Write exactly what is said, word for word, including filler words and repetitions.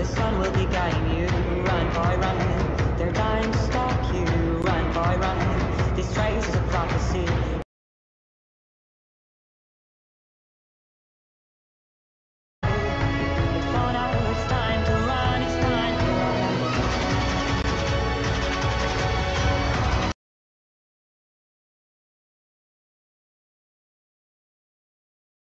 the sun will be guiding you. Run, boy, run. They're dying to stop you. Run, boy, run. This trace is a prophecy. It's fallen out of time.